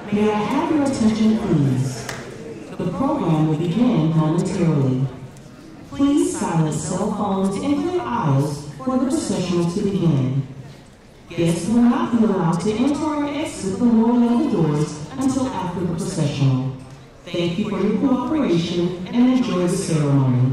May I have your attention, please? The program will begin momentarily. Please silence cell phones and clear aisles for the processional to begin. Guests will not be allowed to enter or exit the lower level doors until after the processional. Thank you for your cooperation and enjoy the ceremony.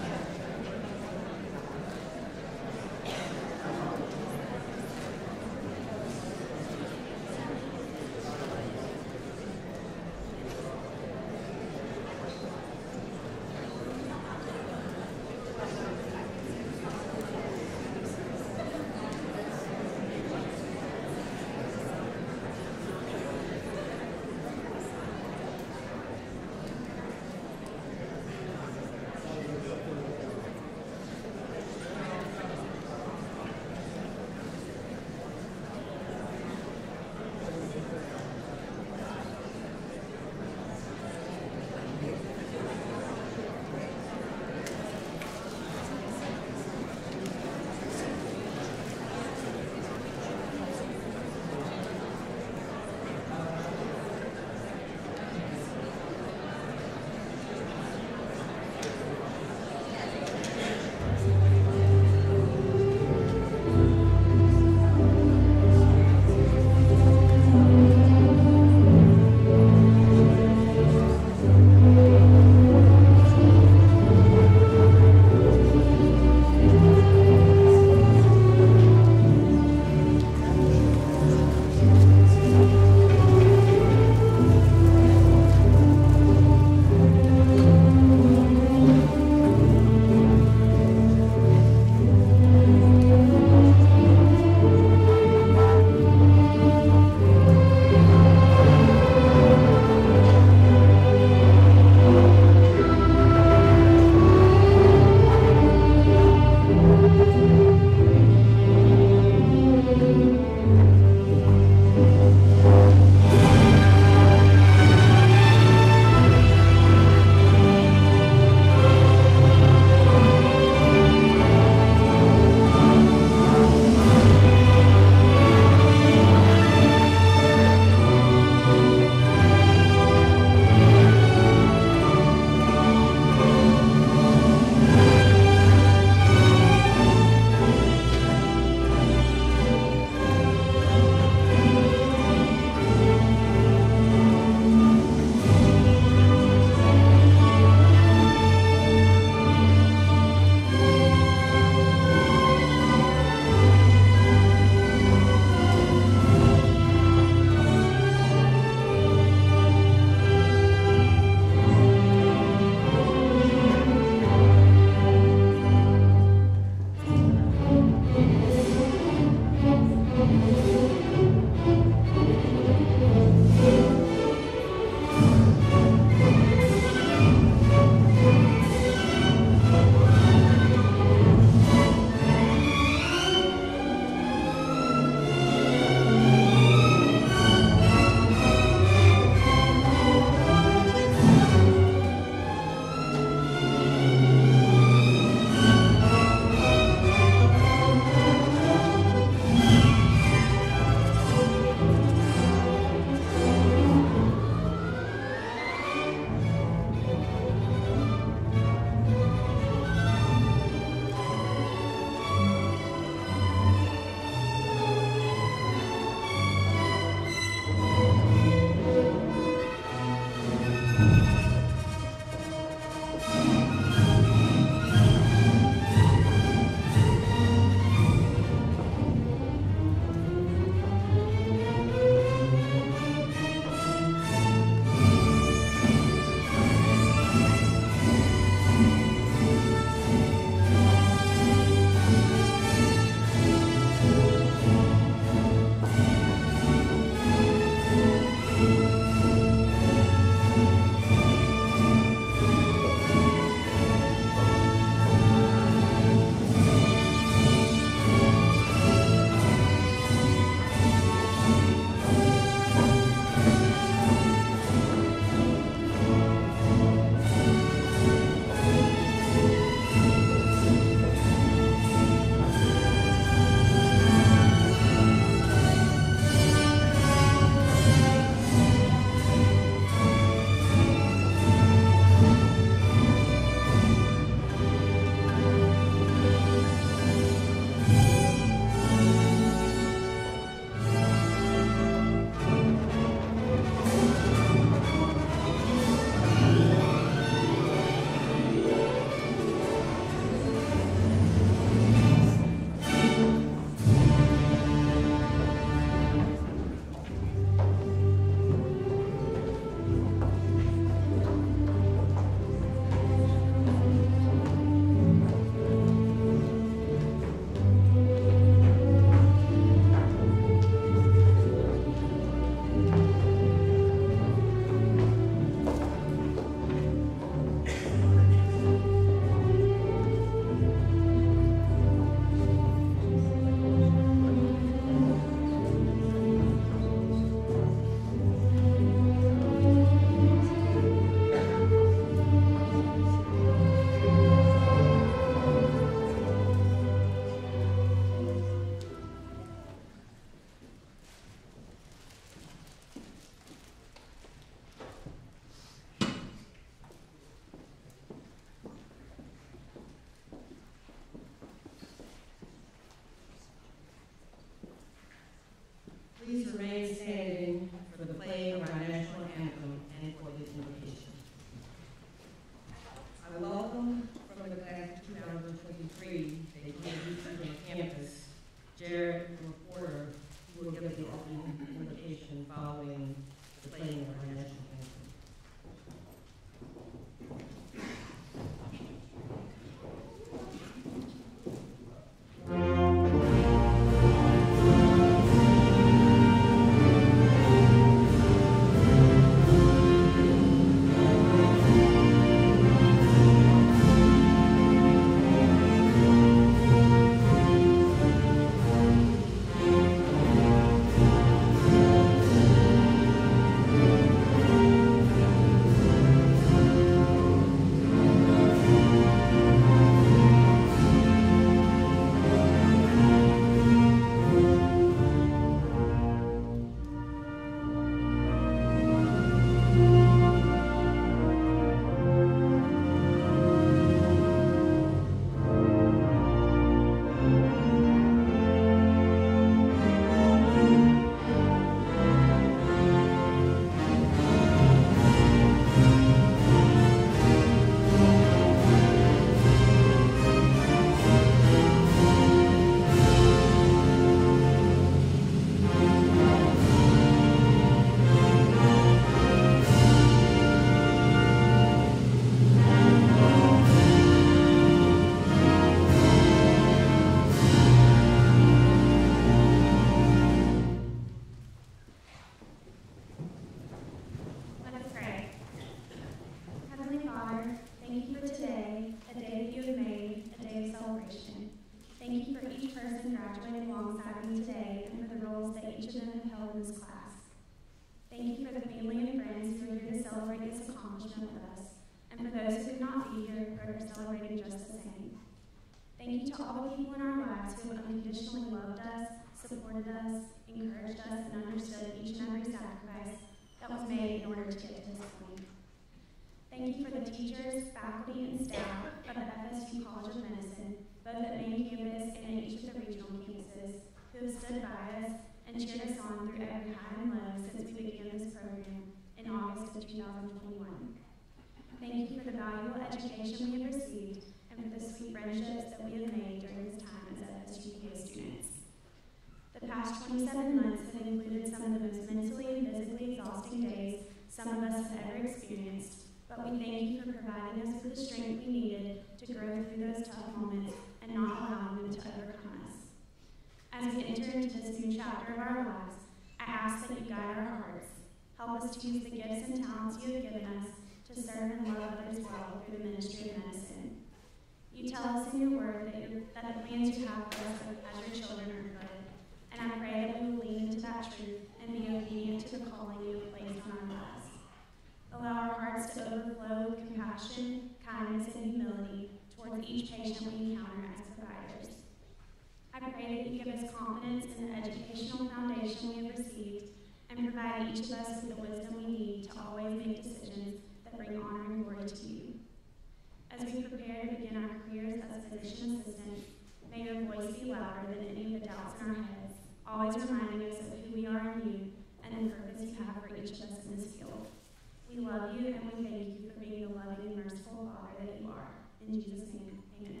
Thank you for the family and friends who are here to celebrate this accomplishment with us, and for those who could not be here but are celebrating just the same. Thank you to all the people in our lives who have unconditionally loved us, supported us, encouraged us, and understood each and every sacrifice that was made in order to get to this point. Thank you for the teachers, faculty, and staff of the FSU College of Medicine, both at main campus and at each of the regional campuses, who have stood by us and cheered us on through every high and low since we began this program in August of 2021. Thank you for the valuable education we have received and for the sweet friendships that we have made during this time as FSU students. The past 27 months have included some of the most mentally and physically exhausting days some of us have ever experienced, but we thank you for providing us with the strength we needed to grow through those tough moments and not allowing them to overcome us. As we enter into this new chapter of our lives, I ask that you guide our hearts. Help us to use the gifts and talents you have given us to serve and love others well through the ministry of medicine. You tell us in your word that the plans you have for us as your children are good, and I pray that we will lean into that truth and be obedient to the calling you have placed on our lives. Allow our hearts to overflow with compassion, kindness, and humility towards each patient we encounter as providers. I pray that you give us confidence in the educational foundation we have received and provide each of us with the wisdom we need to always make decisions that bring honor and glory to you. As we prepare to begin our careers as physician assistants, may your voice be louder than any of the doubts in our heads, always reminding us of who we are in you and the purpose you have for each of us in this field. We love you and we thank you for being the loving and merciful Father that you are. In Jesus' name, amen.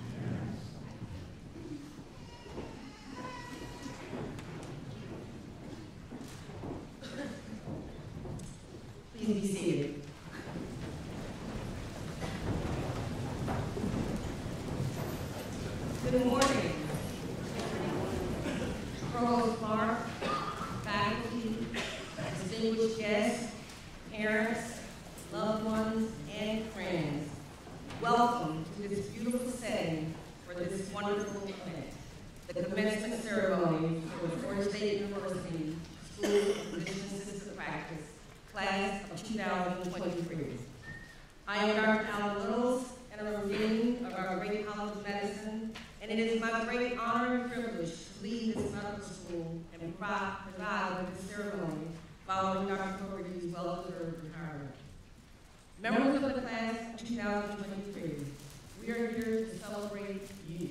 Please be seated. Good morning. Provost Clark, faculty, distinguished guests, parents, loved ones, and friends. Welcome to this beautiful setting for this wonderful event, the commencement ceremony for the Florida State University School of Physician Assistant Practice, class of 2023. I am Dr. Alan Littles, interim dean of our great College of Medicine, and it is my great honor and privilege to lead this medical school and preside over this ceremony following Dr. Fogarty's well-deserved retirement. Members of the class of 2023, we are here to celebrate you.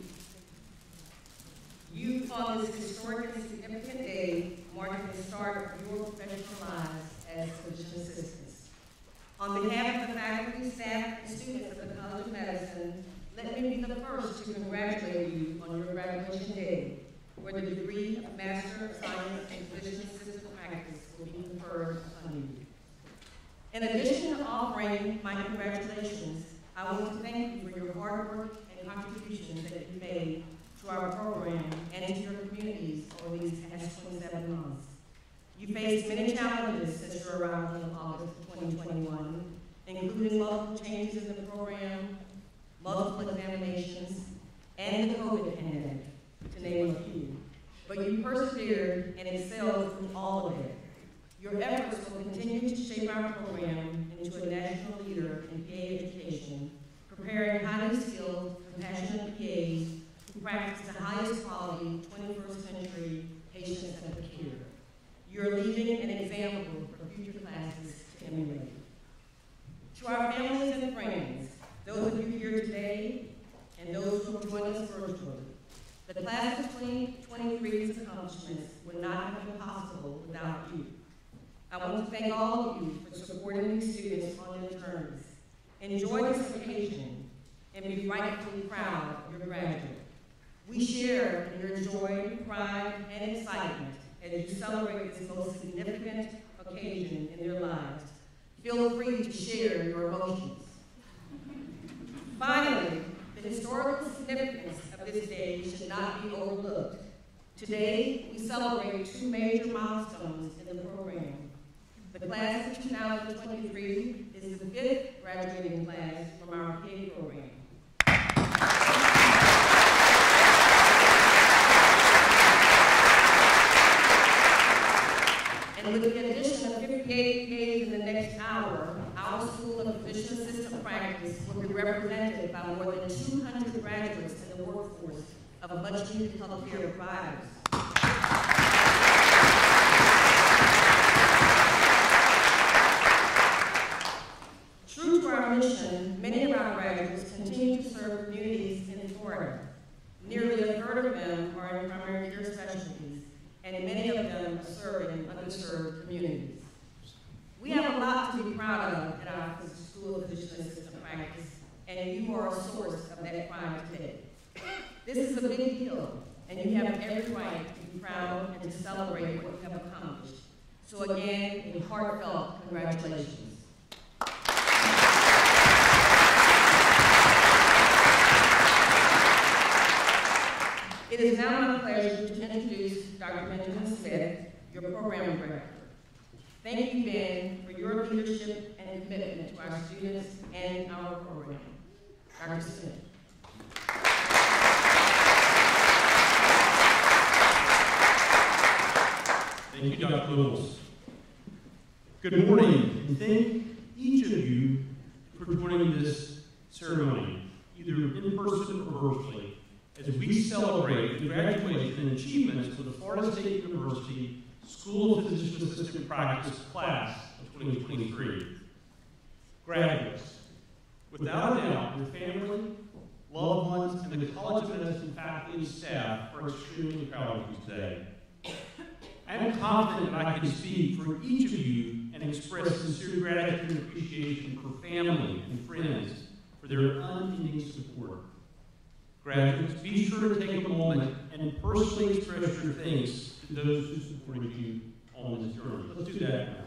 You on this historic and significant day marking the start of your professional lives as physician assistants. On behalf of the faculty, staff, and students of the College of Medicine, let me be the first to congratulate you on your graduation day, where the degree of Master of Science in Physician Assistant Practice will be conferred upon you. In addition to offering my congratulations, I want to thank you for your hard work and contributions that you made to our program and to your communities over these past 27 months. You faced many challenges since your arrival in August of 2021, including multiple changes in the program, multiple examinations, and the COVID pandemic, to name a few. But you persevered and excelled through all of it. Your efforts will continue to shape our program into a national leader in PA education, preparing highly skilled, compassionate PAs who practice the highest quality 21st century patient-centered care. You're leaving an example for future classes to emulate. To our families and friends, those of you here today, and those who have joined us virtually, the class of 2023's accomplishments would not have been possible without you. I want to thank all of you for supporting these students on their journeys. Enjoy this occasion and be rightfully proud of your graduate. We share in your joy, pride, and excitement as you celebrate this most significant occasion in their lives. Feel free to share your emotions. Finally, the historical significance of this day should not be overlooked. Today, we celebrate two major milestones in the program. The class of 2023 is the 5th graduating class from our PA program. And with with the addition of 58 PAs in the next hour, our School of Physician Assistant Practice will be represented by more than 200 graduates in the workforce of much-needed healthcare providers. True to our mission, many of our graduates continue to serve communities in Florida. Nearly a third of them are in primary care specialties, and many of them are serving underserved communities. We have a lot to be proud of at our School of Physician Assistant Practice, and you are a source of that pride today. This is a big deal, and you have every right to be proud and to celebrate what you have accomplished. So again, a heartfelt congratulations. It is now my pleasure to introduce Dr. Benjamin Smith, your program director. Thank you, Ben, for your leadership and commitment to our students and our program. Dr. Smith. Thank you, Dr. Lewis. Good morning, and thank each of you for joining this ceremony, either in person or virtually, as we celebrate the graduation and achievements for the Florida State University School of Physician Assistant Practice class of 2023. Graduates, without a doubt, your family, loved ones, and the College of Medicine faculty and staff are extremely proud of you today. I am confident that I can speak for each of you and express sincere gratitude and appreciation for family and friends for their unending support. Graduates, be sure to take a moment and personally express your thanks to those who supported you on this journey. Let's do that now.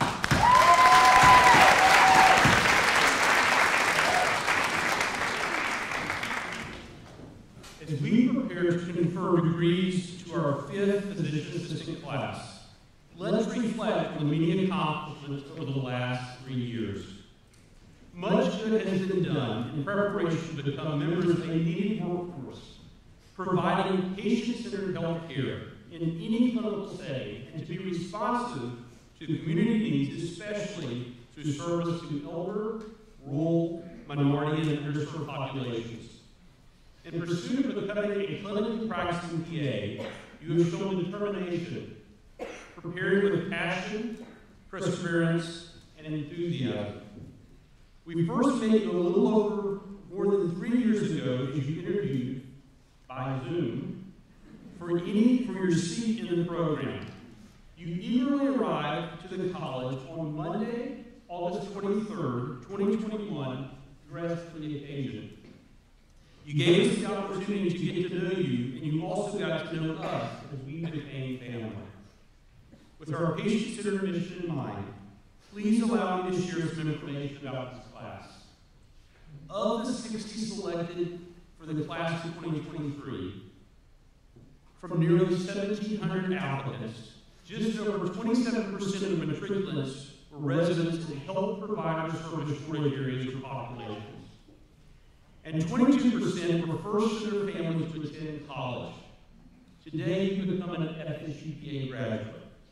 As we prepare to confer degrees to our 5th physician assistant class, let's reflect on the many accomplishments over the last 3 years. Much good has been done in preparation to become members of a needed workforce, providing patient-centered health care in any clinical setting and to be responsive to community needs, especially through service to elder, rural, minority, and underserved populations. In pursuit of becoming a clinically practicing PA, you have shown determination, preparing with passion, perseverance, and enthusiasm. We first met you a little over more than 3 years ago as you interviewed by Zoom for your seat in the program. You eagerly arrived to the college on Monday, August 23rd, 2021, dressed for the occasion. You gave us the opportunity to get to know you, and you also got to know us as we became family. With our patient-centered mission in mind, please allow me to share some information about this class. Of the 60 selected for the class of 2023, from nearly 1,700 applicants, just over 27% of matriculants were residents in health provider service shortage areas or populations. And 22% were first in their families to attend college. Today, you become an FSUPA graduate.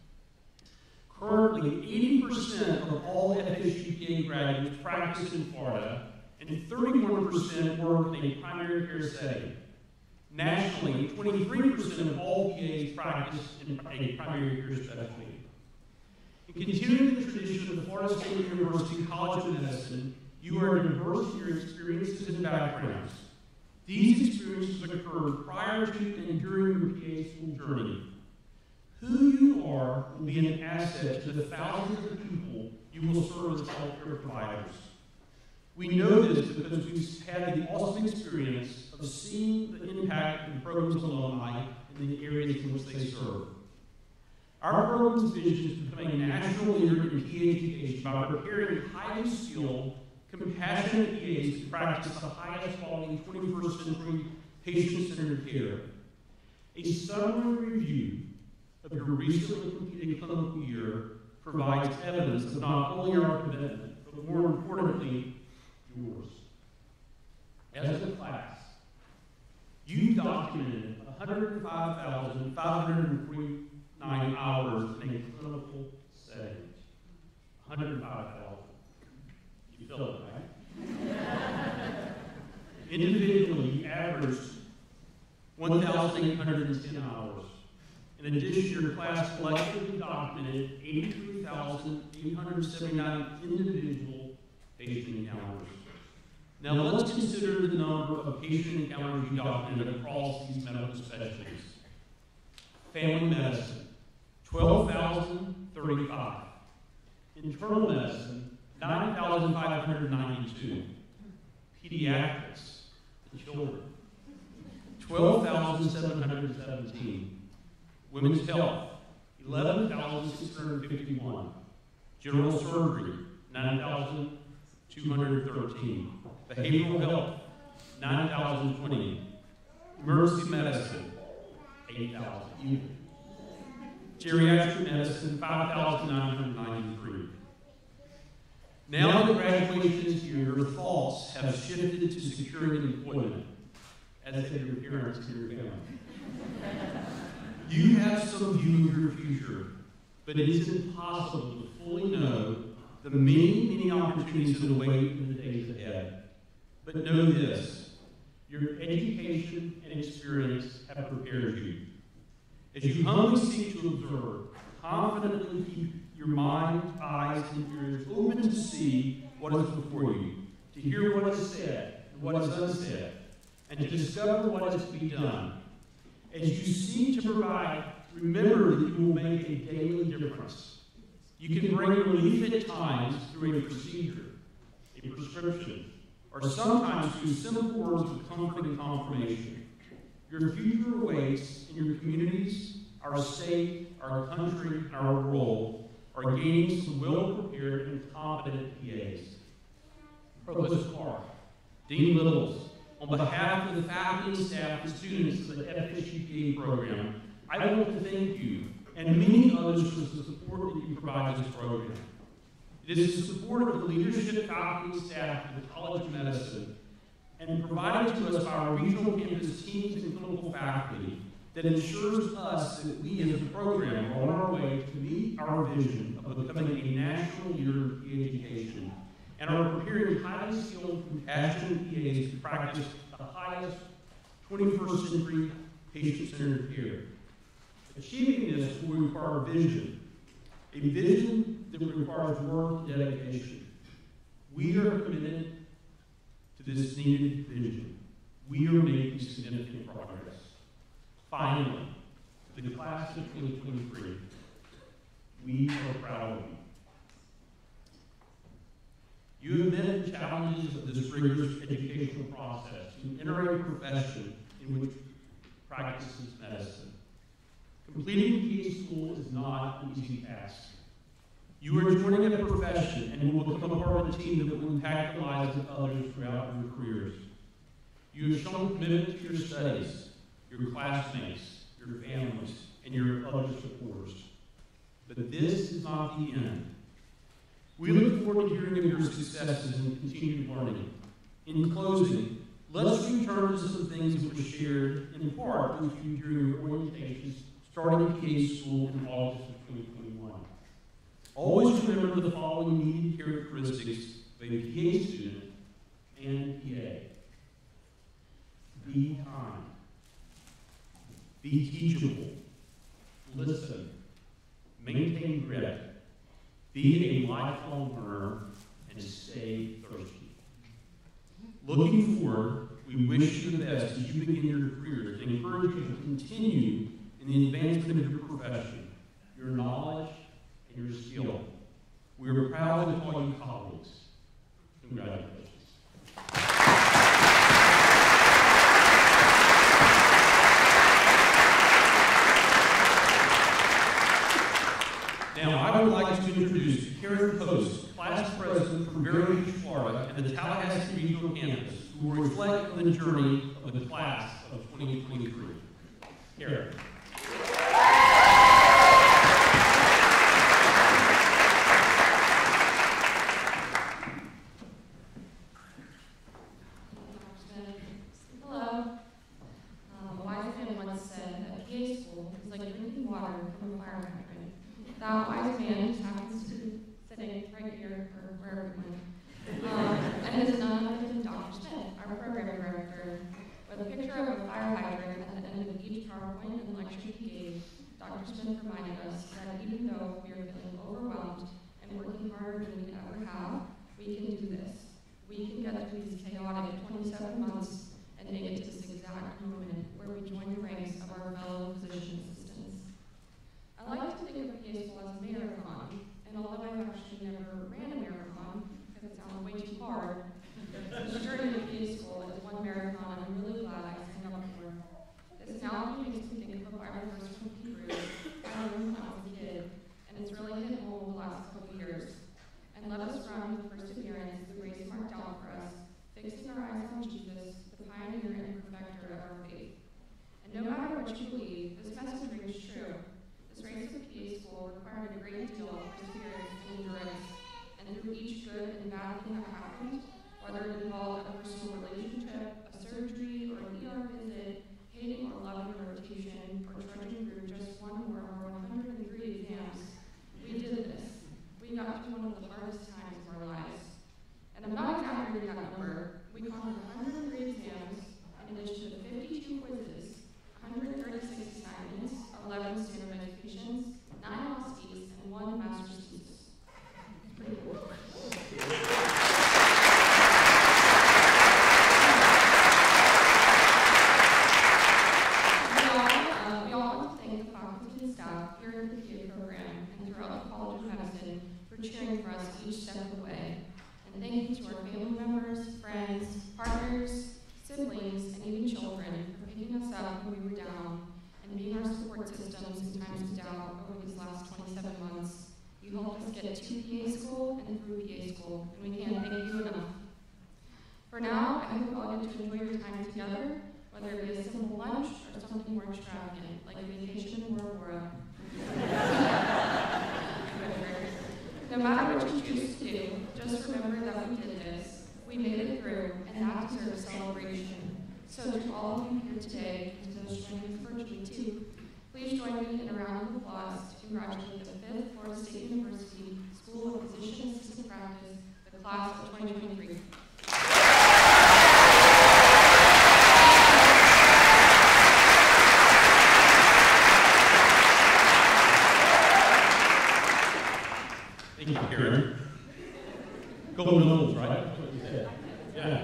Currently, 80% of all FSUPA graduates practice in Florida, and 31% work in a primary care setting. Nationally, 23% of all PAs practice in a primary care specialty. In continuing the tradition of the Florida State University College of Medicine, you are diverse in your experiences and backgrounds. These experiences occurred prior to and during your PA school journey. Who you are will be an asset to the thousands of people you will serve as healthcare providers. We know this because we've had the awesome experience of seeing the impact of the program's alumni in the areas in which they serve. Our program's vision is becoming a national leader in PA education by preparing highly skilled, compassionate PAs to practice the highest quality 21st century patient-centered care. A summary review of your recently completed clinical year provides evidence of not only our commitment, but more importantly, yours. As a class, you documented 105,549 hours in a clinical 105,000. You feel it, right? Individually, you averaged 1,810 hours. In addition, your class collectively documented 83,879 individual patient encounters. Now let's consider the number of patient encounters you documented across these medical specialties. Family medicine, 12,035. Internal medicine, 9,592. Pediatrics, the children, 12,717. Women's health, 11,651. General surgery, 9,213. Behavioral health, 9,020. Emergency medicine, 8,000. Geriatric medicine, 5,993. Now that graduation is here, your thoughts have shifted to securing employment, as have your parents and your family. You have some view of your future, but it is impossible to fully know the many, many opportunities that await in the days ahead. But know this, your education and experience have prepared you. As you humbly seek to observe, confidently keep your mind, eyes, and ears open to see what is before you, to hear what is said and what is unsaid, and to discover what is to be done. As you seek to provide, remember that you will make a daily difference. You can bring relief at times through a procedure, a prescription, or sometimes through simple words of comfort and confirmation. Your future awaits in your communities, our state, our country, and our world are gaining some well-prepared and competent PAs. Provost Clark, Dean Littles, on behalf of the faculty, staff, and students of the FSU PA program, I want to thank you and many others for the support that you provide this program. It is the support of the leadership, faculty, staff of the College of Medicine and provided to us by our regional campus teams and clinical faculty that ensures us that we as a program are on our way to meet our vision of becoming a national leader in PA education and are preparing highly skilled, compassionate PAs to practice the highest 21st century patient-centered care. Achieving this will require a vision that requires work and dedication. We are committed to this needed vision. We are making significant progress. Finally, the class of 2023, we are proud of you. You have met the challenges of this rigorous educational process to enter a profession in which practices medicine. Completing PA school is not an easy task. You are joining a profession and will become a part of a team that will impact the lives of others throughout your careers. You have shown commitment to your studies, your classmates, your families, and your other supporters. But this is not the end. We look forward to hearing of your successes and continued learning. In closing, let's return to some things that were shared in part with you during your orientations starting PA school in August of 2021. Always remember the following needed characteristics of a PA student and PA. Be kind. Be teachable. Listen. Maintain grit. Be a lifelong learner and stay thirsty. Looking forward, we wish you the best as you begin your careers and encourage you to continue in the advancement of your profession, your knowledge, and your skill. We are proud to call you colleagues. Congratulations. Now, I would like to introduce Karen Post, class president from Vero Beach, Florida, and the Tallahassee Regional Campus, who will reflect on the journey of the class of 2023. Karen. That wise man just happens to be sitting right with a picture of a fire hydrant at the end of each PowerPoint and lecture he gave, Dr. Smith reminded us that even though we are feeling overwhelmed and working harder than we ever have, we can do this. We can get through these chaotic 27 months and make it to this exact moment where we join the ranks of our fellow physician assistants. I like to think of PA school as a marathon, and although I've actually never ran a marathon, because it sounds way too hard, the journey to PA school is one marathon I'm really glad I signed up for. This analogy makes me think of a Bible verse from Hebrews I learned when I was a kid, and it's really hit home the last couple years. And let us run with perseverance the race marked out for us, fixing our eyes on Jesus, the pioneer and perfecter of our faith. And no matter what you believe, this message rings true. This race of PA school required a great deal of perseverance and endurance, and through each good and bad thing that happened, whether it involved a personal relationship, a surgery, or an ER visit, hating or loving a rotation, or trudging through just one more of our 103 exams, we did this. We got through one of the hardest times of our lives. And I'm not exaggerating that number. We conquered 103 exams, in addition to 52 quizzes, 136 assignments, 11 standardized patients, 9 OSCEs, and 1 master's thesis. Pretty cool. We all want to thank the faculty and staff here at the PA program and throughout the College of Medicine for cheering for us each step of the way. And thank you to our family members, friends, partners, siblings, and even children for picking us up when we were down and being our support systems in times of doubt over these last 27 months. You helped us get to PA school and through PA school, and we can't thank you enough. For now, I hope you all get to enjoy your time together, whether it be a simple lunch or something more extravagant, like a vacation in Bora Bora. No matter what you choose to do, just remember that we did this. We made it through, and that deserves celebration. So to all of you here today, and to those joining us virtually too, please join me in a round of applause to congratulate the 5th Florida State University School of Physician Assistant Practice, the class of 2023. Thank you, Karen. Golden Knowles, right? That's what you said. Yeah.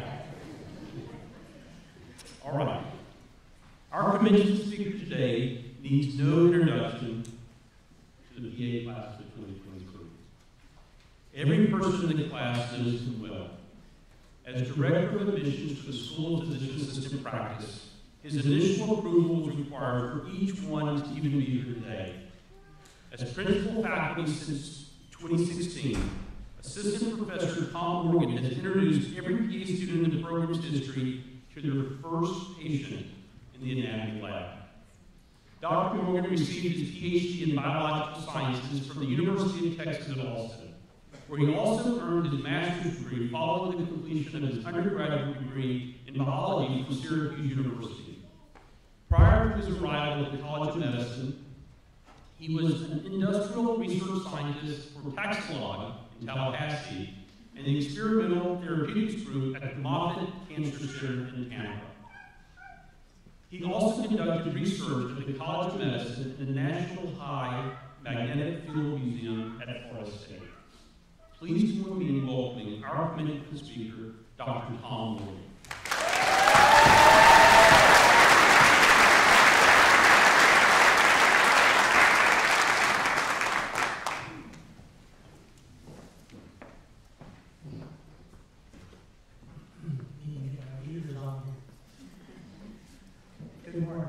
All right. Our commencement speaker today needs no introduction to the PA class of 2023. Every person in the class knows him well. As Director of Admissions for the School of Physician Assistant Practice, his initial approval was required for each one to even be here today. As principal faculty since 2016, Assistant Professor Tom Morgan has introduced every PA student in the program's history to their first patient in the anatomy lab. Dr. Morgan received his PhD in biological sciences from the University of Texas at Austin, where he also earned his master's degree following the completion of his undergraduate degree in biology from Syracuse University. Prior to his arrival at the College of Medicine, he was an industrial research scientist for Taxilog in Tallahassee and the experimental therapeutics group at the Moffitt Cancer Center in Tampa. He also conducted research at the College of Medicine and the National High Magnetic Field Museum at Florida State. Please join me in welcoming our commencement speaker, Dr. Tom Morgan. Good morning.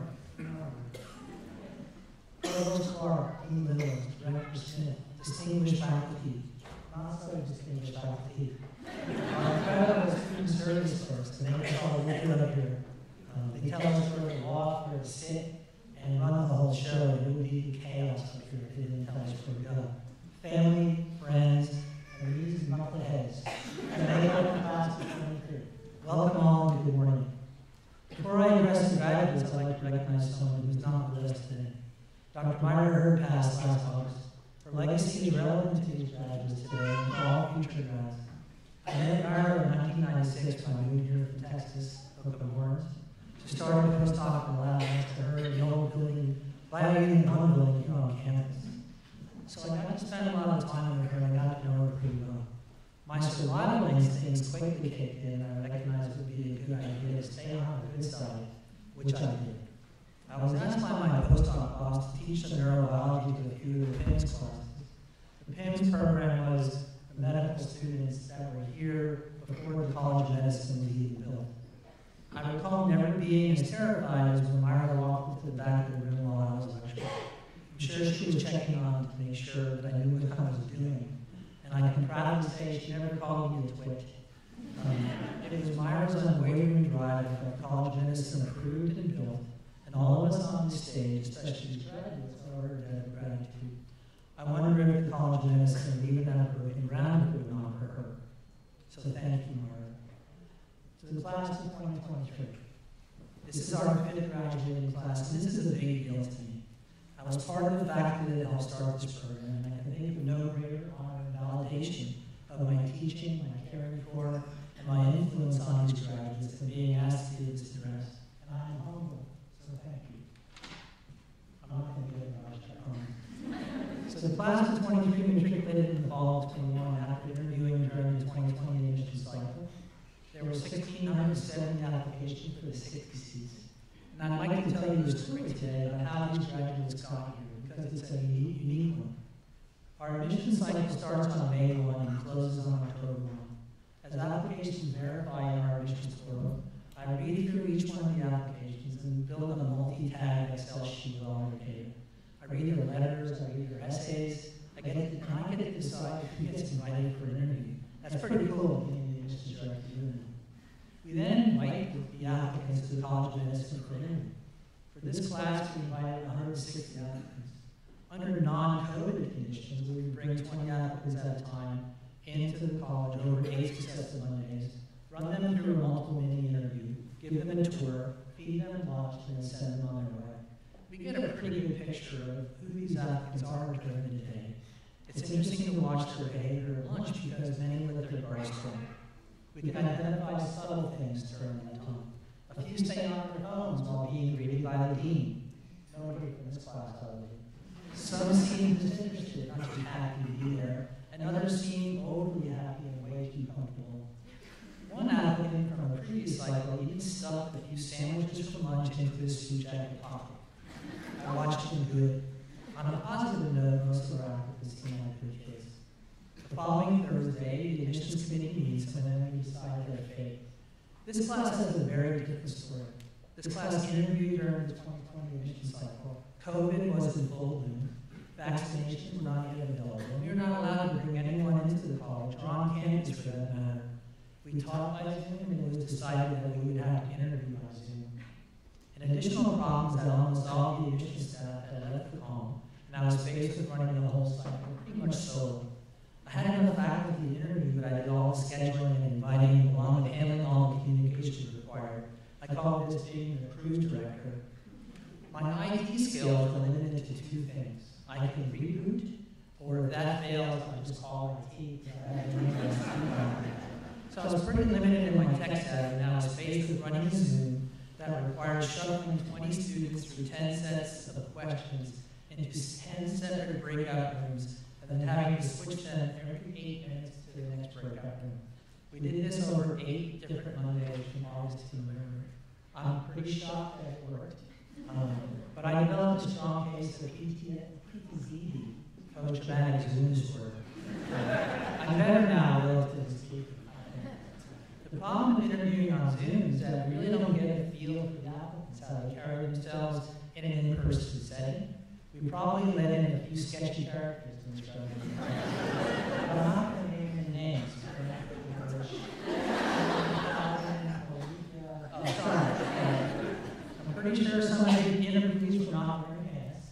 Provost Clark, Dean Lewis, Director Smith, distinguished faculty, not so distinguished faculty. Our incredible student service folks, they make us all live up here. They tell us where to walk, where to sit, and run the whole show. It would be chaos up here if they didn't tell us where to go. Family, friends, and these knuckleheads. And they open class of 23. Welcome all and good morning. Before I address the graduates, I'd like to recognize someone who's not with us today. Dr. Myra Hurd passed last August. Her legacy is relevant to these graduates today and to all future grads. I met Myra in 1996 when I moved here from Texas, Oakland Horns, She started a postdoc in the lab next to her in the old building, violating one building here on campus. So I got to spend a lot of time with her and got to know her pretty well. My survival instincts quickly kicked in, and I recognized it would be a good idea to stay on the good side, which I did. I was asked by my postdoc boss to teach some neurobiology to a few of the PIMS classes. The PIMS program was the medical students that were here before the College of Medicine was even built. I recall never being as terrified as when Myra walked into the back of the room while I was lecturing. I'm sure she was checking on to make sure that I knew what I was doing. And I can proudly say she never called me a twit. It was Myra's unwavering drive that the College of Medicine approved and built, and all of us on this stage, especially as graduates, owe her a debt of gratitude. I wonder if the College of Medicine would even have broken ground if it were not for her. So thank you, Myra. To the class of 2023. This is our 5th graduating class, and this is a big deal to me. I was part of the faculty that helped start this program, and I can think of no greater honor and validation of my teaching, my caring for, and my influence on these graduates than being asked to do this address. And I am humble, so thank you. I'm not going to get rushed, I promise. So the class of 23 matriculated in the fall of 21 after interviewing during the 2020 admission cycle. There were 1,670 applications for the 60 seats. And I'd like to tell you a story today about how these graduates got here, because it's a unique one. Our admission cycle starts on May 1 and closes on October 1. As applications verify in our admissions portal, I read through each one of the applications and build a multi-tag Excel sheet of all their data. I read their letters, I read their essays, and I get to decide who gets invited for an interview. That's pretty cool, being the admissions director doing that. We then invite the applicants to the College of Medicine for an interview. For this class, we invited 160 applicants. Under non-COVID conditions, we would bring 20 applicants at a time into the college over 8 successive Mondays, run them through a multiple mini interview, give them a tour, feed them lunch, and then send them on their way. We get a pretty good picture of who these applicants are during the day. It's interesting to watch their behavior at lunch because many let their guards down. We can identify subtle things during that time. A few stay on their phones while being greeted by the dean. Nobody from this class, I believe. Some seem disinterested, not too happy to be there, and others seem overly happy and way too comfortable. One applicant from a previous cycle even stuffed a few sandwiches from lunch into his suit jacket pocket. I watched him do it. On a positive note, most of our applicants seem like good kids. The following Thursday, the admissions committee meets and then we decide their fate. This class has a very different story. This class interviewed during the 2020 admission cycle. COVID was in full bloom. Vaccinations were not yet available. We were not allowed to bring anyone into the college or on campus for that matter. We taught by Zoom, and it was decided that we would have to interview by Zoom. An additional problem is that almost all the admission staff had left the home, and I was faced with running the whole cycle pretty much solo. I had enough faculty to interview, but I did all the scheduling and inviting along with handling all the communications required. I called this being the cruise director. My IT skills are limited to 2 things. I can reboot, or if that fails, I just call IT. So I was pretty limited in my tech stack, and I was faced with running a Zoom that required shuffling 20 students through 10 sets of questions into 10 separate breakout rooms, and then having to switch them every 8 minutes to the next breakout room. We did this over 8 different Mondays from August to November. I'm pretty shocked that it worked. But I developed a strong case of PTSD, post-traumatic Zoom disorder. I'm better now, relatively speaking. The problem with interviewing on Zoom is that we really don't get a feel for the applicants, how they carry themselves in an in-person setting. We probably let in a few sketchy characters in this program. But I'm not going to name any names. Oh, sorry. I'm pretty sure some of the interviews were not wearing pants.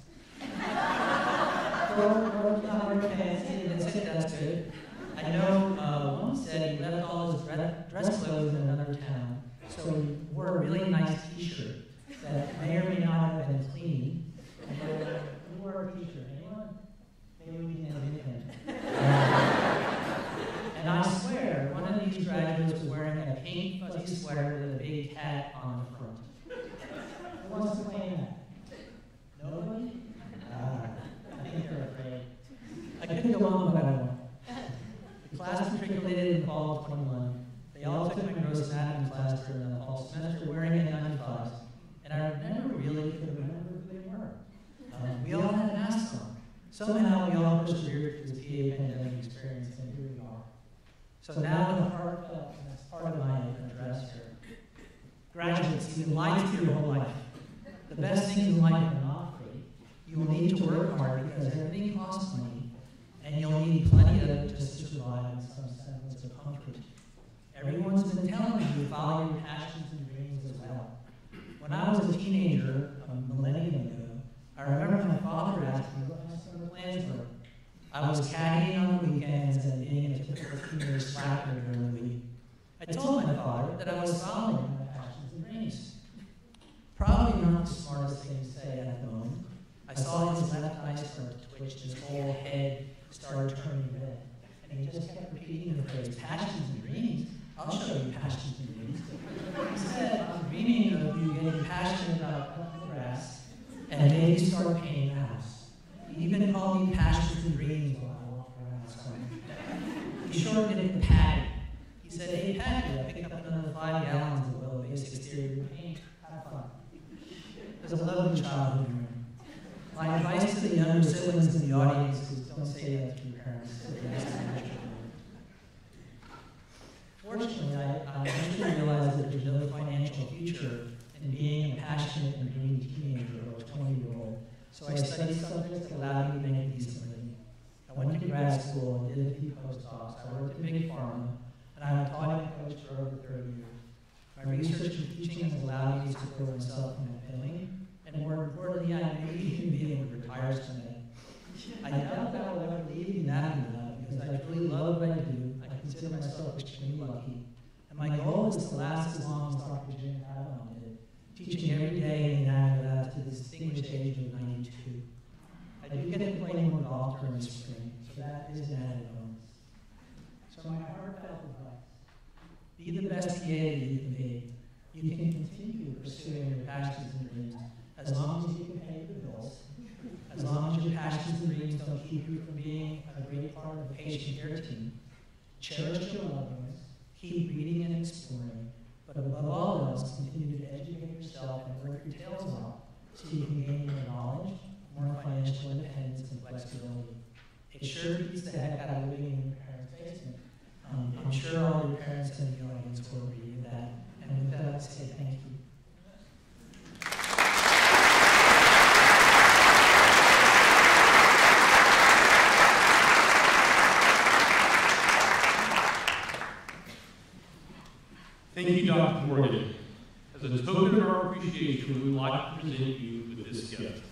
Or not wearing pants, that's good. I know one said he left all his dress clothes in another town, so he wore a really nice t-shirt that may or may not have been clean. Who wore a t-shirt? Anyone? Maybe we can admit him. And I swear, one of these graduates was wearing a pink fuzzy sweater with a big hat on the front. matriculated in the fall of 21. They all took my gross anatomy class during the fall semester wearing N95s, and I never really could remember who they were. We all had masks on. Somehow we all persevered through this PA pandemic experience, and here we are. So now the heartfelt, and that's part of my address here. Graduates, you've been lied to your whole life. The best things in life are not free. You will need to work hard because everything costs money, and you'll need plenty of it just to survive in some semblance of comfort. Everyone's been telling you to follow your passions and dreams as well. When I was a teenager, a millennium ago, I remember my father asking me what my summer plans were. I was caddying on the weekends and being a typical teenage slacker during the week. I told my father that I was following my passions and dreams. Probably not the smartest thing to say at the moment. I saw his left eye start to twitch and his whole head started turning red. And he just kept repeating the phrase, passions and dreams? I'll show you passions and dreams. He said, I'm dreaming of you getting passionate about cutting the grass and maybe start painting the house. He even called me passions and dreams while I walked around the summer. He shortened it to Patty. He said, hey Patty, I picked up another 5 gallons of oil-based exterior paint. Have fun. There's a lovely childhood memory. My advice to the younger siblings in the audience is don't say that to your parents. Fortunately, I eventually realized that there's no financial future in being a passionate and dreamy teenager or 20-year-old. So I studied subjects that allowed me to make a decent living. I went to grad school and did a few postdocs. I worked in big pharma, and I taught and coached for over 30 years. My research and teaching has allowed me to support myself and my family, and more importantly, I may even be able to retire someday. I doubt that I will ever leave anatomy lab because I truly love what I do. I consider myself extremely lucky. And my goal is to last as long as Dr. Jim Avalon did, teaching every day in the anatomy lab to the distinguished age of 92. I do get to play more golf during the spring, so that is an added bonus. So my heartfelt advice, be the best PA that you can be. You can continue pursuing your passions and dreams as long as you can pay the bills, as long as your passions and dreams don't keep you from being a great part of the patient care team. Cherish your loved ones, keep reading and exploring, but above all else, continue to educate yourself and work your tails off so you can gain more knowledge, more financial independence and flexibility. It sure beats the heck out of living in your parents' basement. I'm sure all your parents in the audience will agree with that. And with that, I say thank you. Thank you, Dr. Morgan. As a token of our appreciation, we would like to present you with this gift.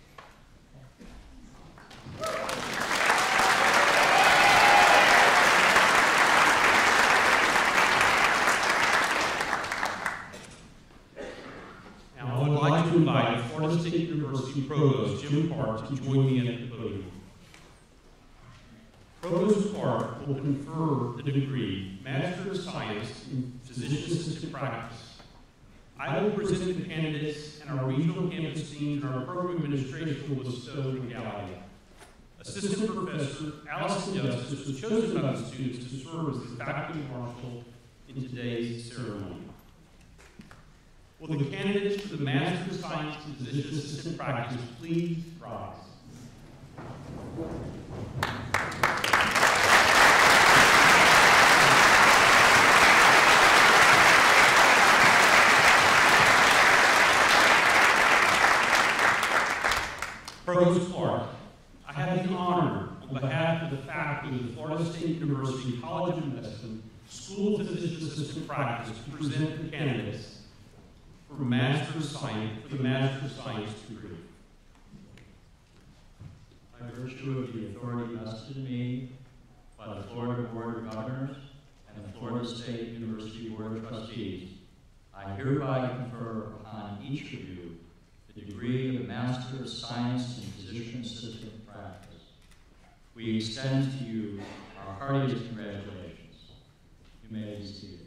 Now, I would like to invite Florida State University Provost Jim Park to join me at the podium. Provost Park will confer the degree Master of Science in Physician Assistant Practice. I will present the candidates, and our regional campus teams and our program administration will bestow the regality. Assistant Professor Allison Justice was chosen by the students to serve as the faculty marshal in today's ceremony. Will the candidates for the Master of Science in Physician Assistant Practice please rise? Provost Clark, I have the honor, on behalf of the faculty of the Florida State University College of Medicine, School of Physician Assistant Practice, to present the candidates for the Master of Science degree. By virtue of the authority vested in me by the Florida Board of Governors and the Florida State University Board of Trustees, I hereby confer upon each of you the degree of Master of Science in Physician Assistant Practice. We extend to you our heartiest congratulations. You may be seated.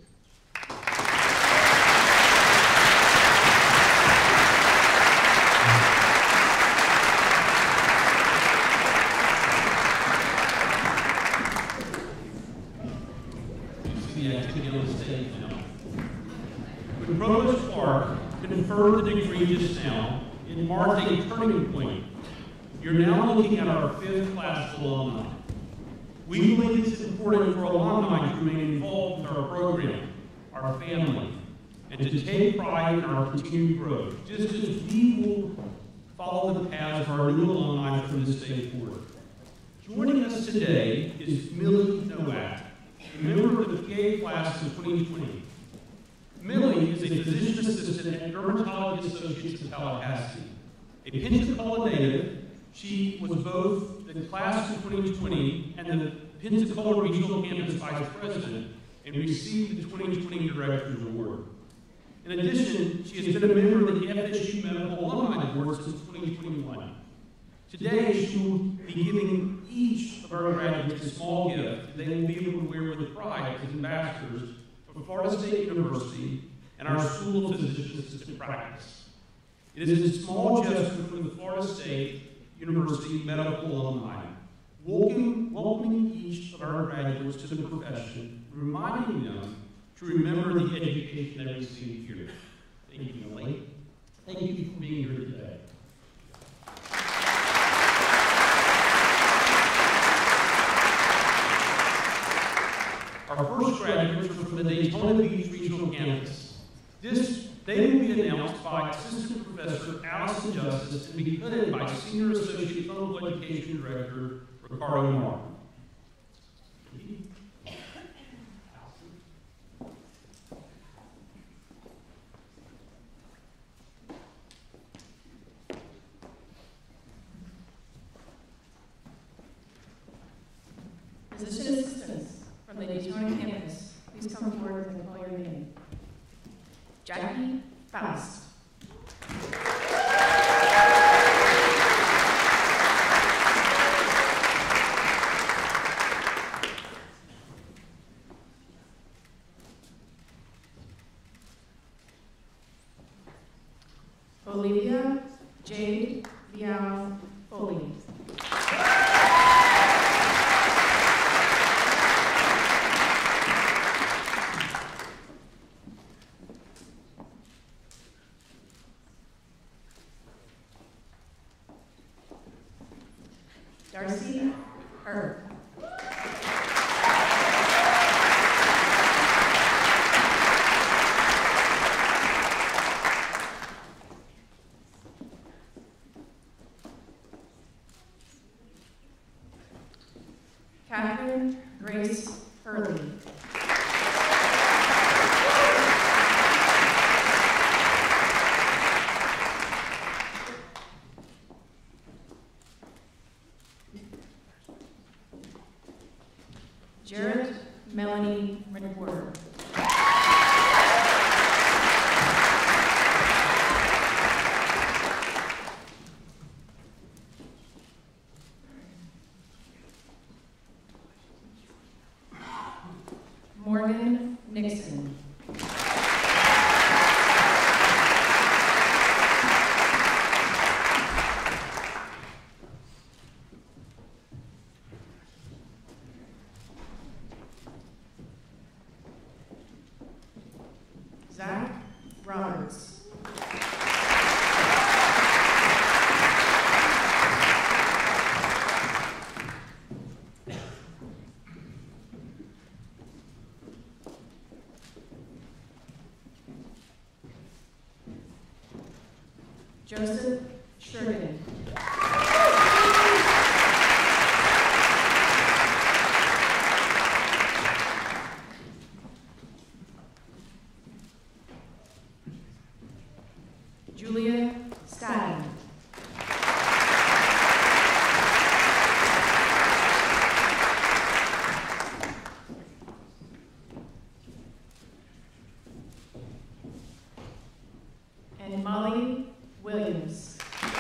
the activity on the stage now. When Provost Clark conferred the degree just now, it marked a turning point. You're now looking at our 5th class of alumni. We believe it's important for alumni to remain involved with our program, our family, and to take pride in our continued growth, just as we will follow the paths of our new alumni from this day forward. Joining us today is Millie Nowak, a member of the PA class of 2020. Millie is a physician assistant at Dermatology Associates of Tallahassee. A Pensacola native, she was both the class of 2020 and the Pensacola Regional Campus Vice President and received the 2020 Director's Award. In addition, she has been a member of the FSU Medical Alumni Board since 2021. Today, she will be giving each of our graduates a small gift that they will be able to wear with pride as ambassadors for Florida State University and our School of Physician Assistant Practice. It is a small gesture from the Florida State University medical alumni, welcoming each of our graduates to the profession, reminding them to remember the education they received here. Thank you, Millie. Thank you for being here today. Our first graduates are from the Daytona Beach Regional Campus. They will be announced by Assistant Professor Allison Justice and be headed by Senior Associate Clinical Education Director Ricardo Martin. Physician assistants from the Daytona campus, please come forward and call your name. Jackie Faust. Olivia Jade Liao Foley. Darcy Herb. Catherine Grace Hurley. Jared Melanie McWhorter. Morgan Nixon. Zach Roberts. Joseph Shergan. Julia Stadden. And Molly Williams.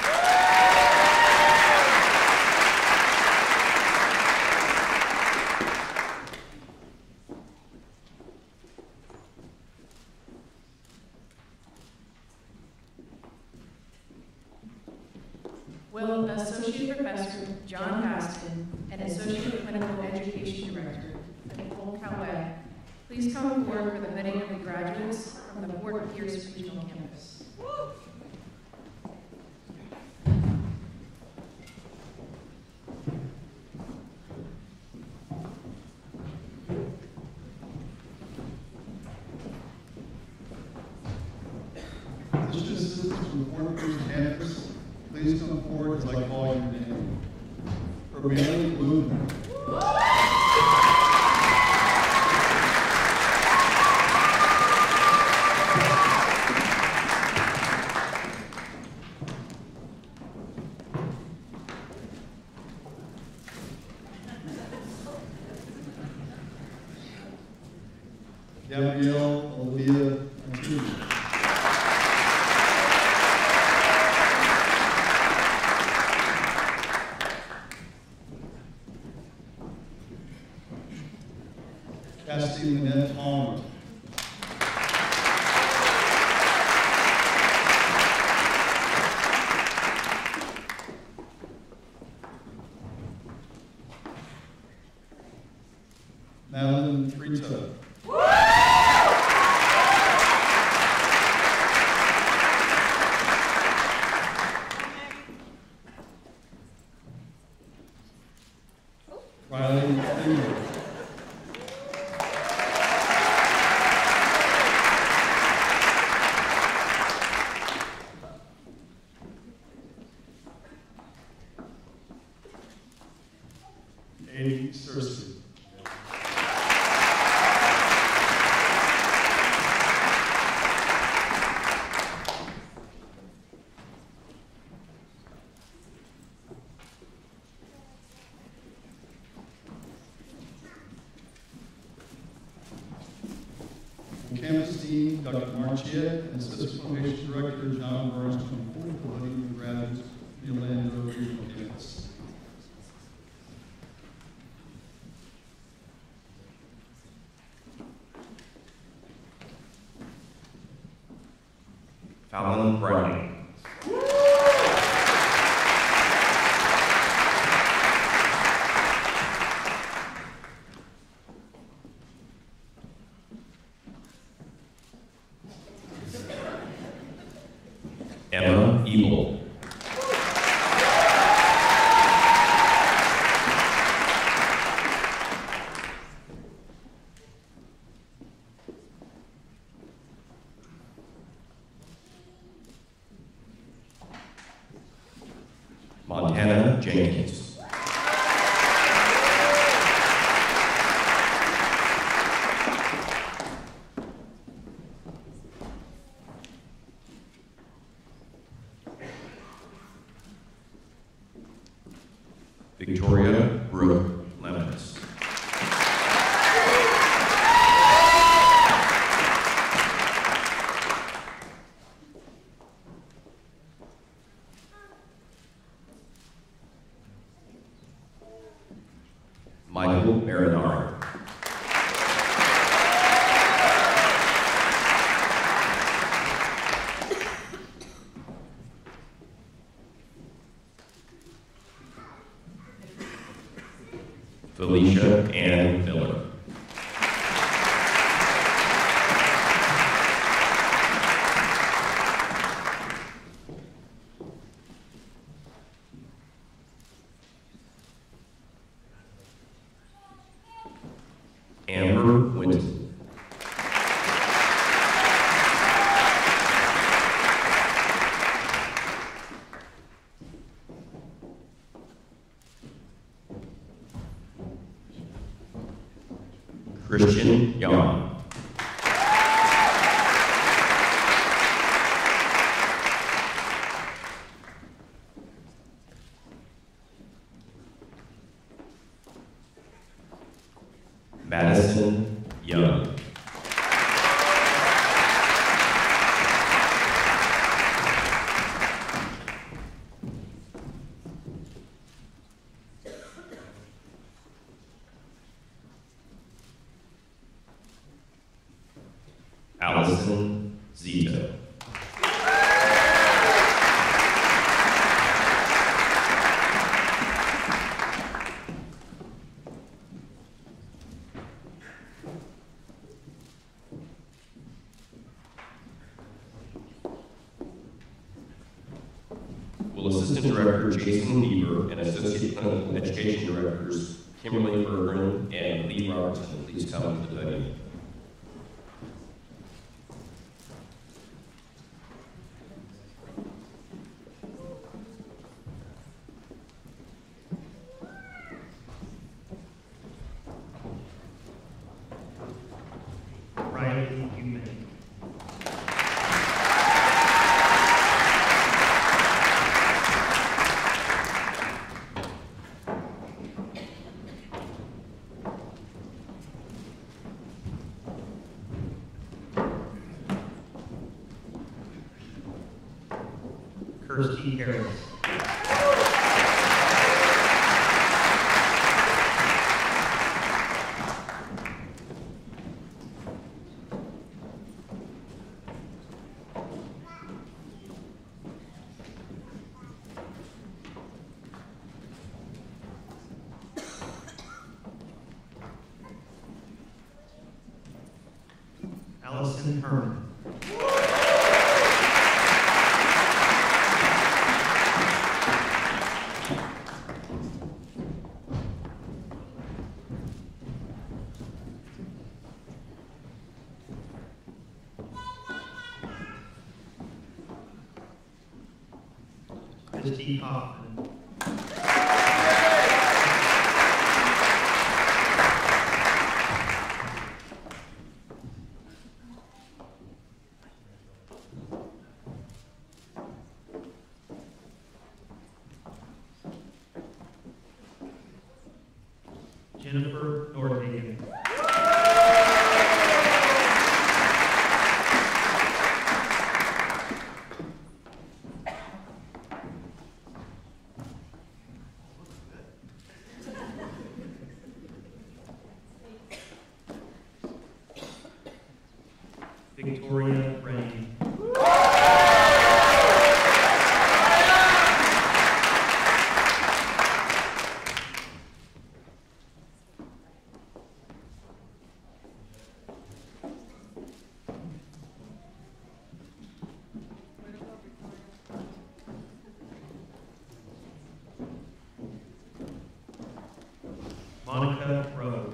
Will Associate Professor John Baskin and Associate Clinical Education Director Nicole Calway please Please come forward for the hooding of the graduates from the Fort Pierce Regional Campus. Physician assistants from the Fort Pierce campus, please come forward as I call your name. Romanely Bloom. Gabrielle Olivia Martinez. Cassie Lynette Palmer. Madeline Frito. Riley Freeman. Amy Cersei. Campus Dean, Dr. Marchiette, and Assistant Formation Director, John Burns, come forward for leading the graduates of the Orlando Regional Campus. Fallon Browning. Emma Ebel. Montana Jenkins. Victoria Brooke Lemons. Michael Marinaro. Felicia Ann Miller. Amber Winton. Christian Young. Madison Young. Allison Zito. Assistant Director Jason Lieber and Associate Clinical Education Directors Kimberly Bergren and Lee Robertson please come to the podium. Kirsty Harris. Allison Herman. Christy Hoffman. Jennifer Nordhagen. Victoria Rain. Monica Rowe.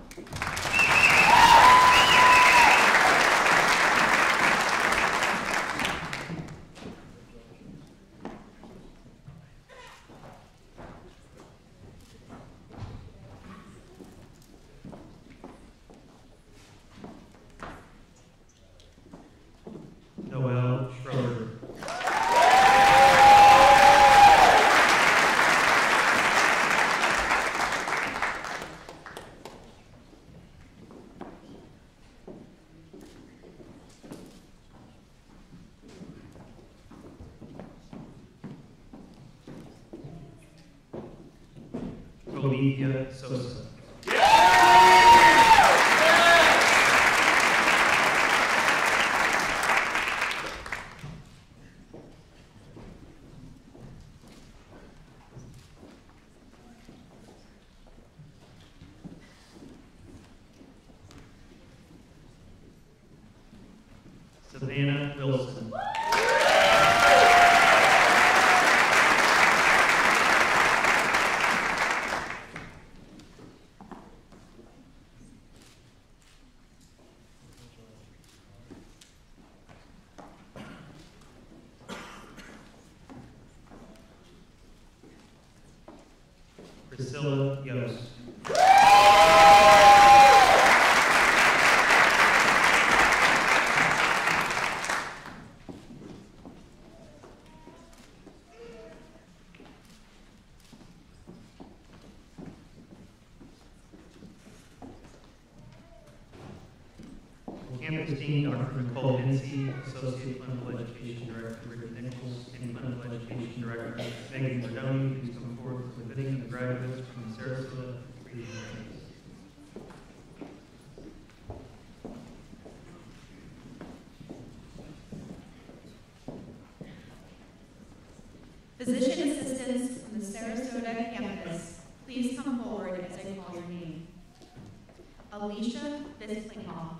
Noelle Schroeder. Olivia Sosa. Savannah Wilson. Priscilla Yost. Campus Dean Dr. Nicole Hensey, Associate Clinical Education Director Rick Nichols, and Clinical Education Director Megan Verdoni, please come forward with the visiting the graduates from the Sarasota Regional Campus. Physician assistants from the Sarasota campus, please come forward as I call your name. Alicia Bislinghall.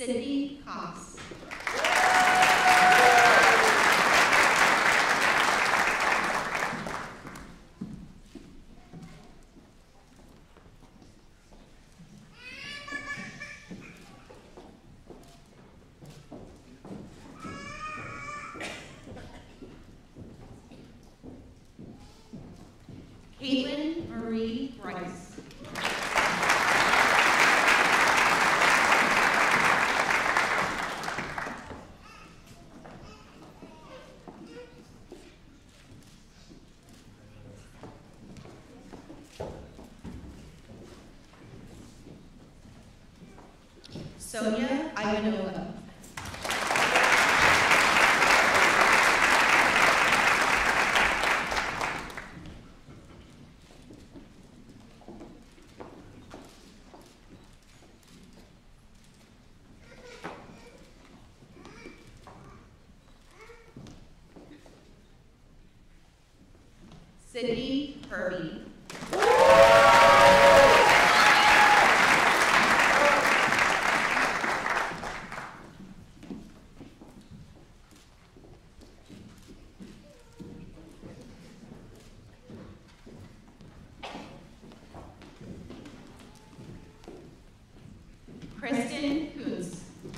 Cindy Cox. Caitlin Marie Bryce. Sonia Ivanova. Sydney Kirby. Kristen Coons.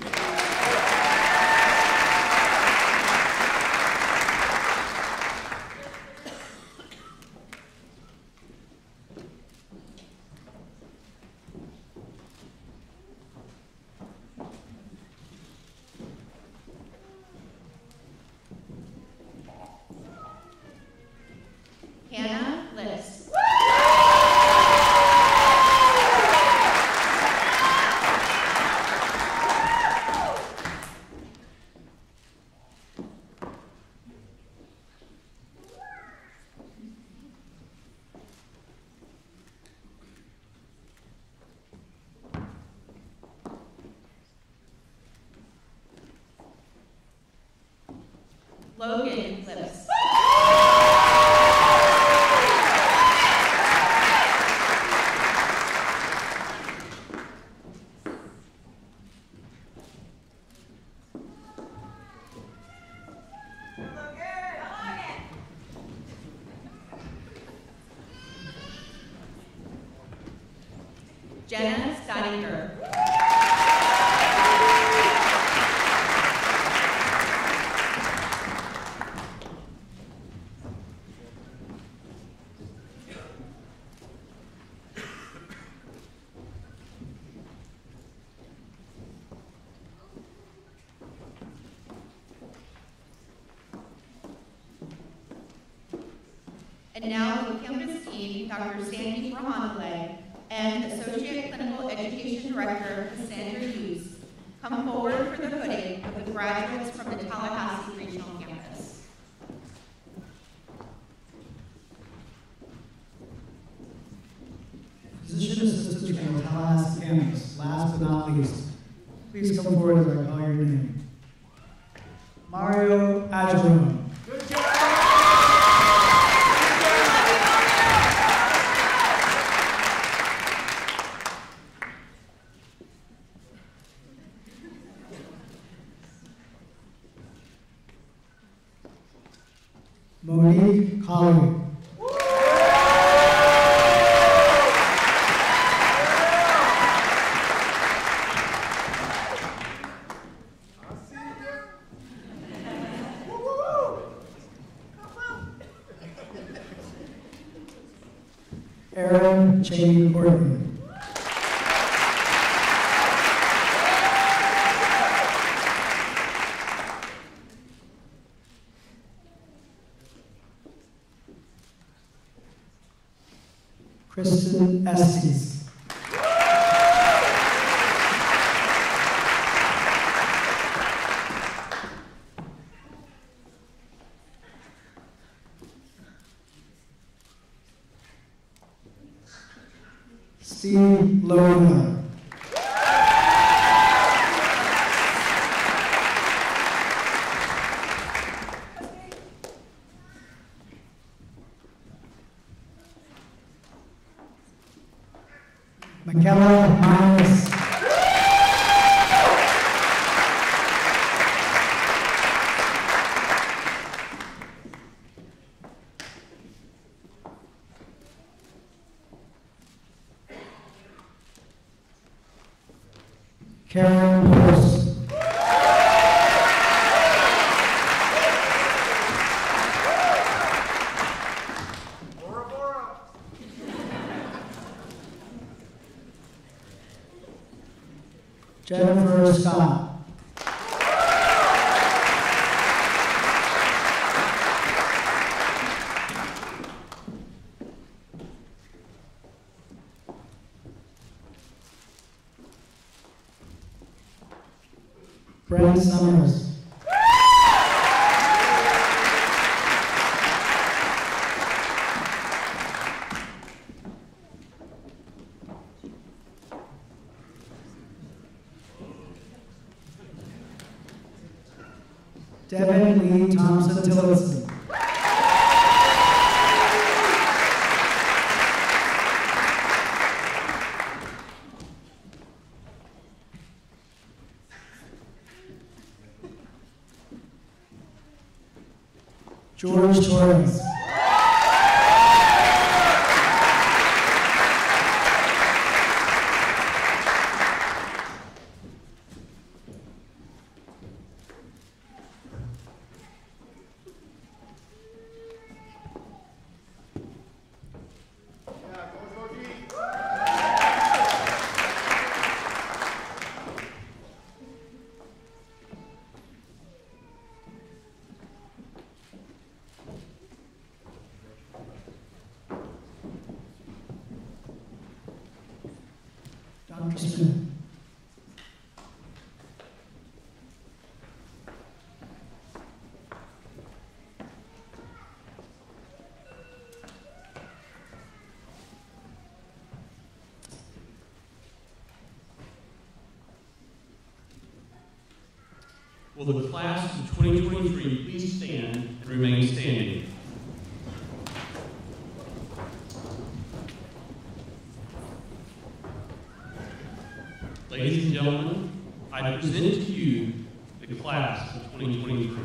Hannah Liss. Logan Lips. Jenna Steininger. And now the campus dean, Dr. Sandy Brahanle, and Associate Clinical Education Director, Cassandra Hughes, come forward for the hooding of the graduates from the Tallahassee Regional Campus. Physician assistants from the Tallahassee campus, last but not least, please come forward as I call your name. Mario Ageron. Good job! Monique Collier. Aaron Cheney Courtney. Kristen Estes. Steve Lona. Michaela Myers. Karen Post. Jennifer Scott. Brent Summers. Devin Lee Thompson-Tillotson. George Torres. Dr. Smith. Will the class of 2023 please stand and remain standing? Ladies and gentlemen, I present to you the class of 2023.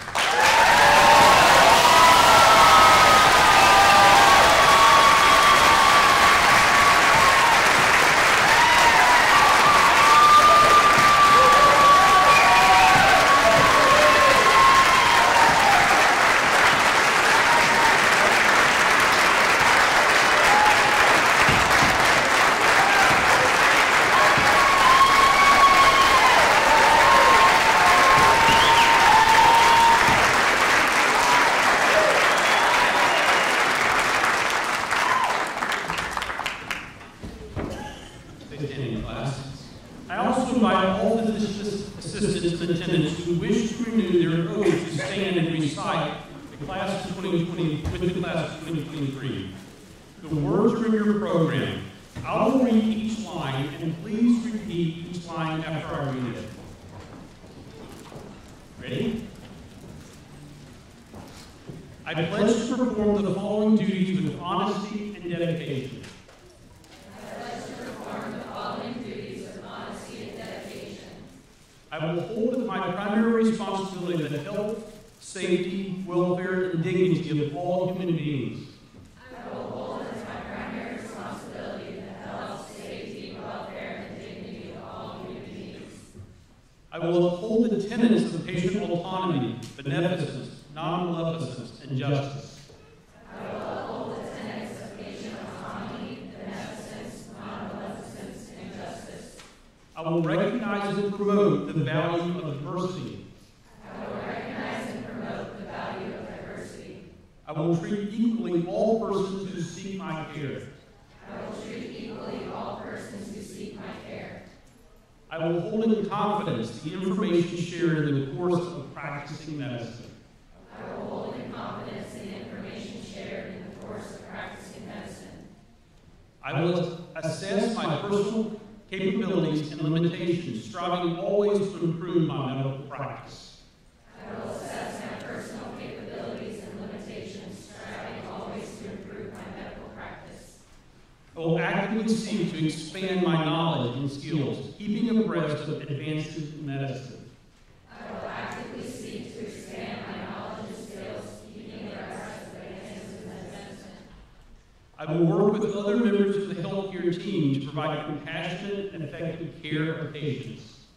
I also invite all the assistants and attendants who wish to renew their oath to stand and recite the class of 2020 with the class of 2023. The words are in your program. I will read each line, and please repeat each line after I read it. Ready? I pledge to perform the following duties with honesty and dedication. I will hold as my primary responsibility the health, safety, welfare, and dignity of all human beings. I will hold as my primary responsibility the health, safety, welfare, and dignity of all human beings. I will uphold the tenets of patient autonomy, beneficence, non-maleficence, and justice. I will uphold the tenets of patient autonomy, beneficence, non-maleficence, and justice. I will recognize and promote the value of diversity. I will recognize and promote the value of diversity. I will treat equally all persons who seek my care. I will treat equally all persons who seek my care. I will hold in confidence the information shared in the course of practicing medicine. I will hold in confidence the information shared in the course of practicing medicine. I will assess my personal capabilities and limitations, striving always to improve my medical practice. I will assess my personal capabilities and limitations, striving always to improve my medical practice. I will actively seek to expand my knowledge and skills, keeping abreast of advances in medicine. I will actively seek to expand my knowledge and skills, keeping abreast of advances in medicine. I will work with other members of the healthcare team to provide compassionate and effective care of patients.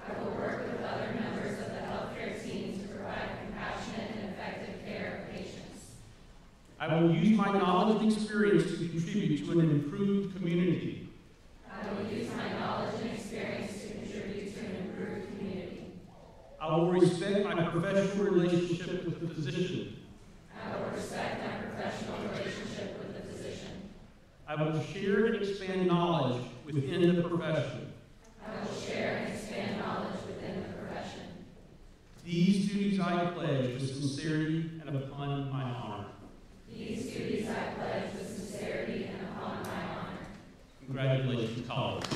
I will work with other members of the healthcare team to provide compassionate and effective care of patients. I will use my knowledge and experience to contribute to an improved community. I will use my knowledge and experience to contribute to an improved community. I will respect my professional relationship with the physician. I will respect my professional relationship with the physician. I will share and expand knowledge within the profession. I will share and expand knowledge within the profession. These duties I pledge with sincerity and upon my honor. These duties I pledge with sincerity and upon my honor. Congratulations, colleagues.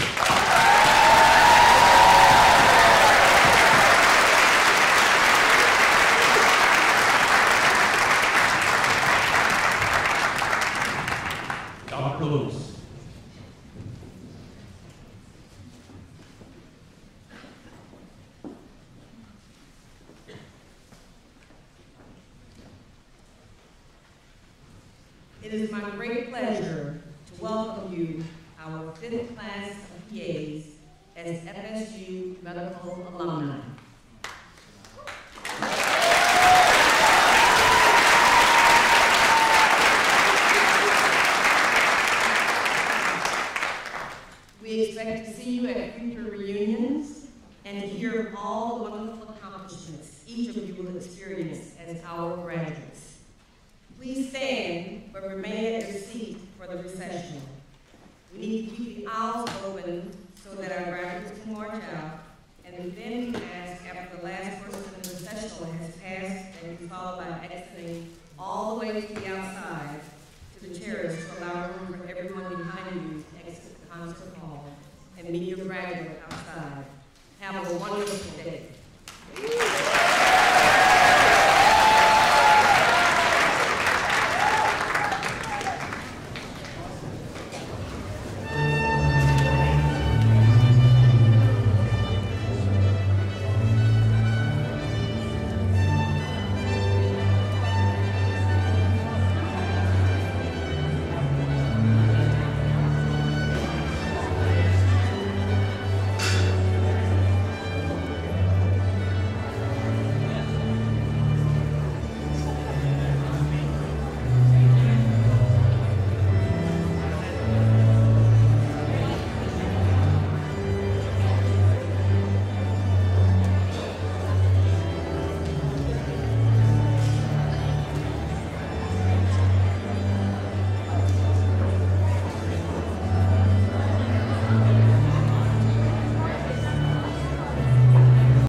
Dr. Lewis. It is my great pleasure to welcome you, our 5th class of PAs, as FSU Medical Alumni. We expect to see you at future reunions and to hear of all the wonderful accomplishments each of you will experience as our graduates. Please stand, but remain at your seat for the recessional. We need to keep the aisles open so that our graduates can march out, and then we ask, after the last person in the recessional has passed, and be followed by exiting all the way to the outside to the chairs to allow room for everyone behind you to exit the concert hall and meet your graduate outside. Have a wonderful